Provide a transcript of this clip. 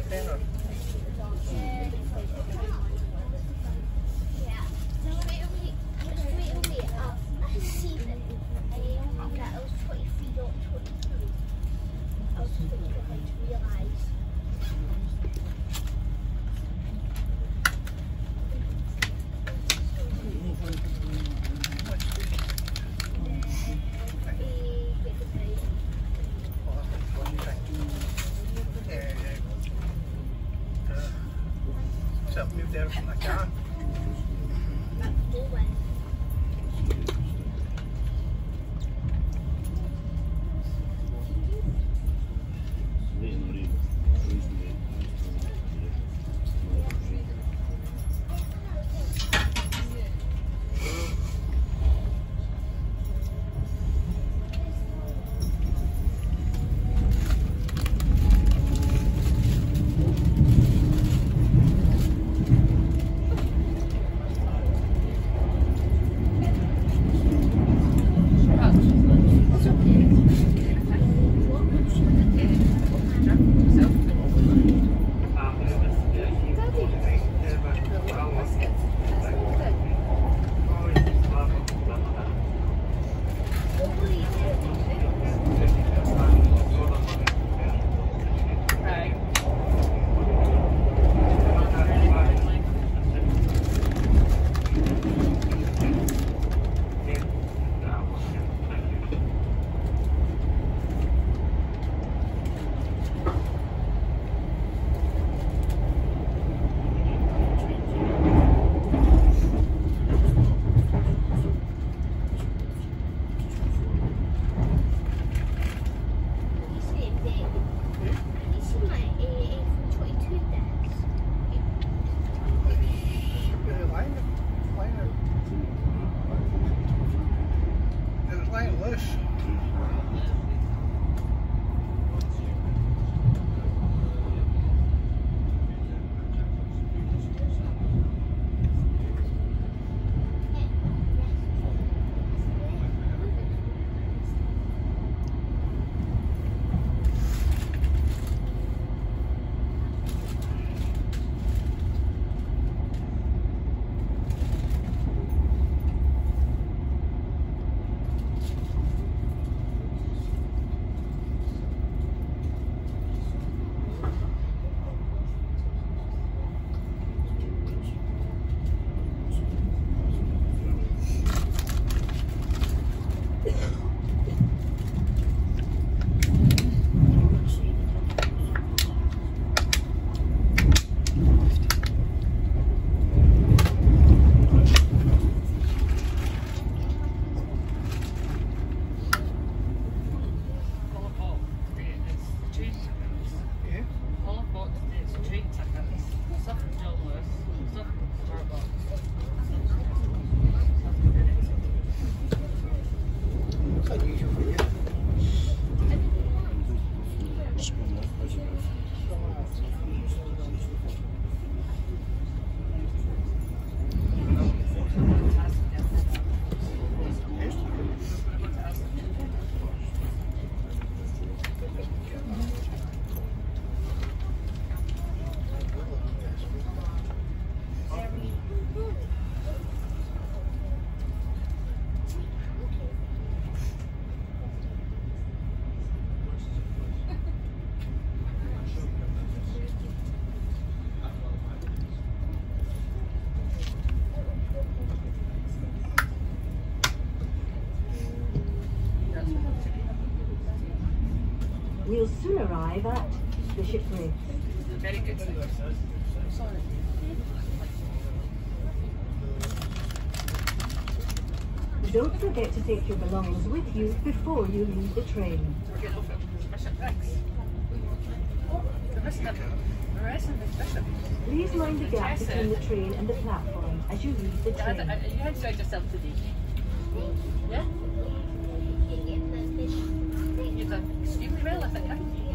Moved out from the car. We'll soon arrive at Bishopbriggs. Very good. Don't forget to take your belongings with you before you leave the train. We're getting off at Bishopbriggs. Oh, the Bishop. The rest of the Bishop. Please mind the gap between the train and the platform as you leave the train. You enjoyed yourself today. Yeah? You've done extremely well, I think.